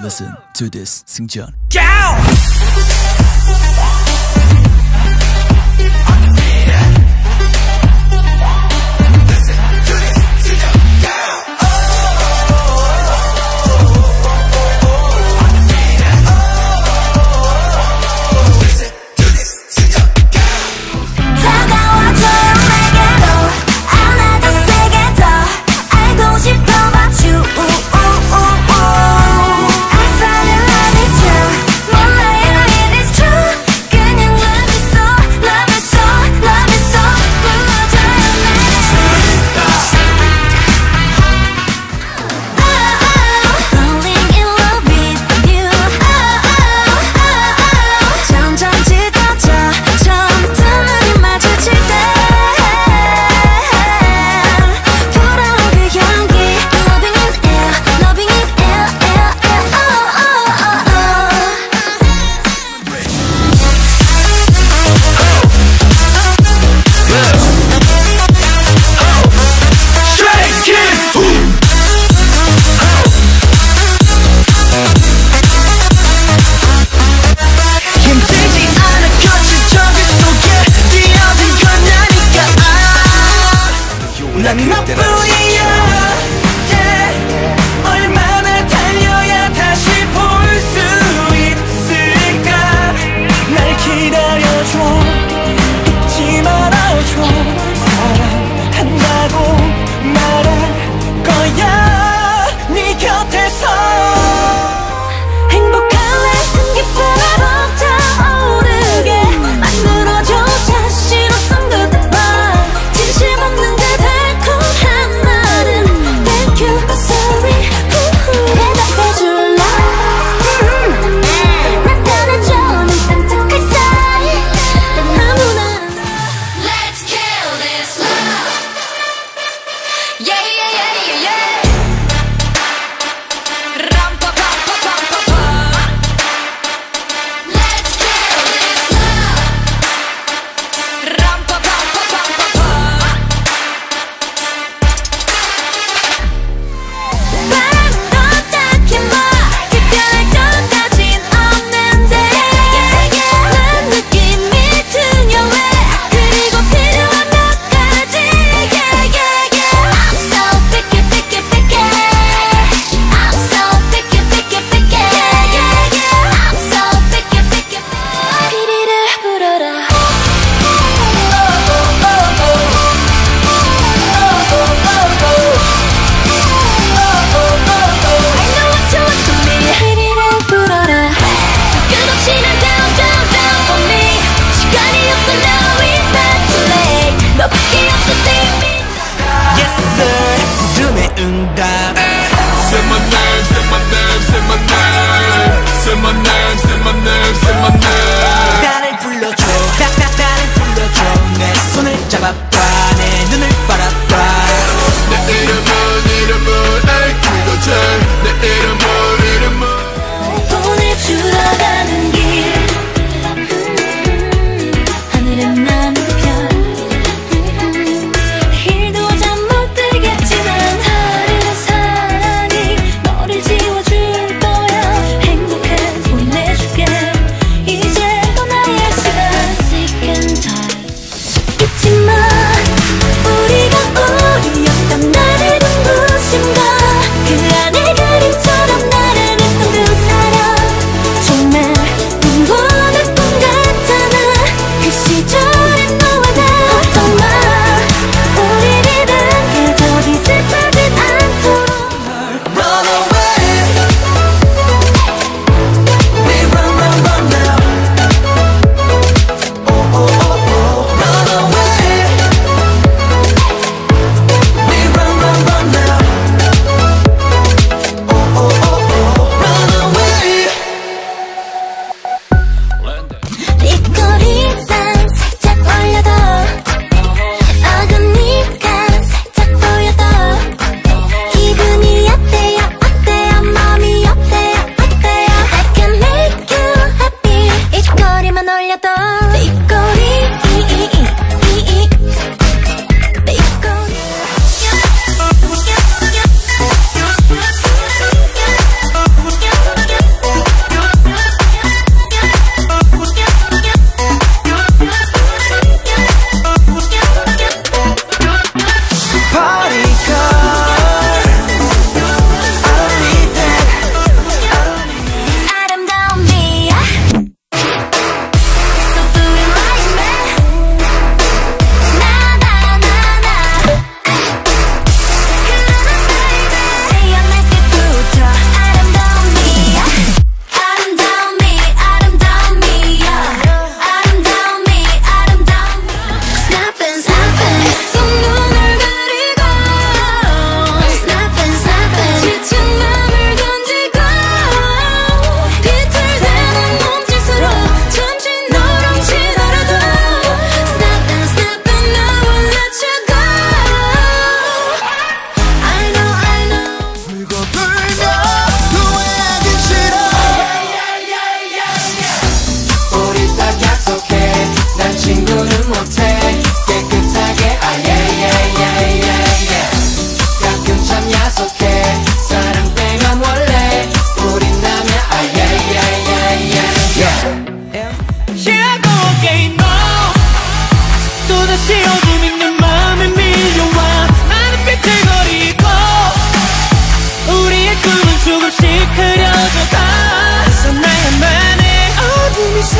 Listen to this 승전. 몰라요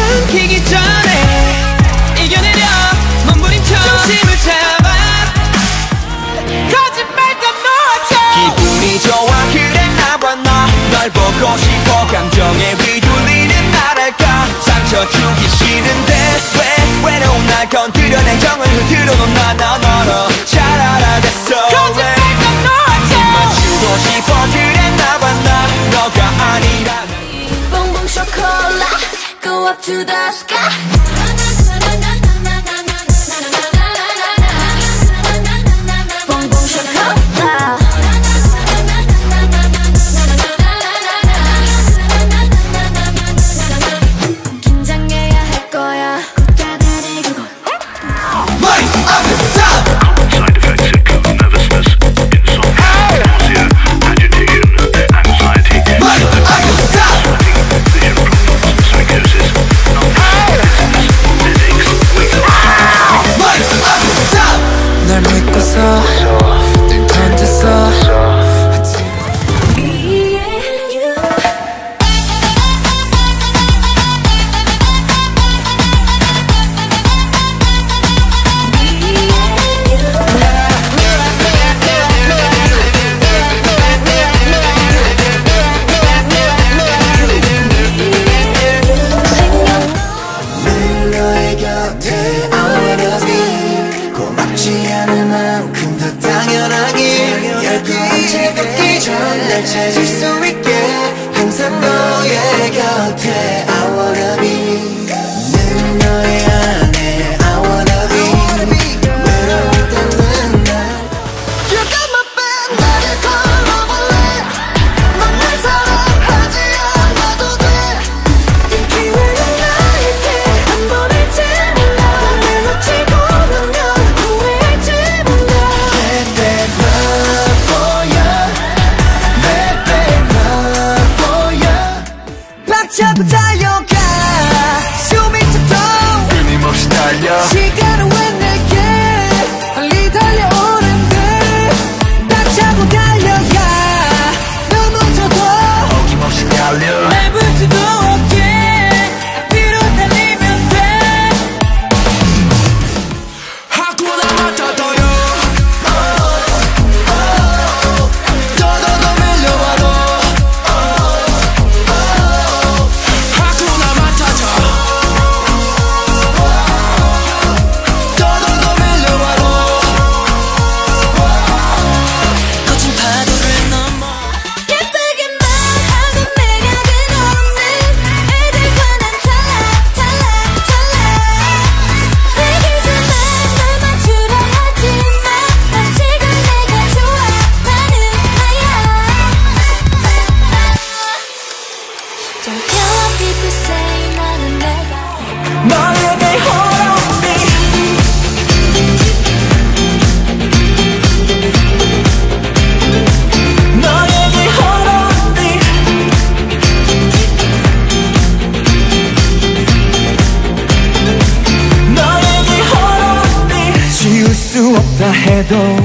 끊기기 전에 이겨내려 몸부림쳐 중심을 잡아 거짓말 다 놓아줘 기분이 좋아 그랬나봐 나 널 보고 싶어 감정에 휘둘리는 나랄까 상처 주기 싫은데 왜 외로운 날 건드려 냉정을 흐트러 놓은 나 너로 잘 알아 됐어 거짓말 다 놓아줘 맞추고 싶어 그랬나봐 나 너가 아니라 뽕뽕 초콜릿 Go up to the sky 뽕뽕 초콜릿 긴장해야 할 거야 꽃다발의 그곳 Right up the top Side effects include nervousness, insomnia, nausea, agitation, anxiety, Right up the top vision problems, psychosis, non-dizziness, headaches, weakness. Right up the top 널 믿고서 날 던졌어 Me and you 늘 너의 곁에 I wanna be 고맙지 않을 만큼 더 당연하게 열등한 즐겁기 전 날 찾을 수 있게 항상 너의 곁에 I wanna be 늘 너의 안에 I wanna be 외로울 때는 날 You got my back 나를 걸어볼래 넌 날 사랑하지 않아도 돼 이 기회는 나에게 한 번일지 몰라 날 놓치고 나면 후회할지 몰라 Bad bad love for you Bad bad love for you 박차고 달려가 숨이 차도 끊임없이 달려 시간은 왜 내게 빨리 달려오는데 박차고 달려가 넘어져도 어김없이 달려 밟을 수도 없게 앞뒤로 달리면 돼 하쿠나 마타타요 더더더 밀려와도 하쿠나 마타타 더더더 밀려와도 거친 파도를 넘어 예쁘게 말하는 매력은 없는 애들과 난 달라 내 기준만 날 맞추려 하지만 난 지금 내가 좋아 나는 나야 Don't care what people say 나는 내가 너에게 홀어오니 너에게 홀어오니 너에게 홀어오니 지울 수 없다 해도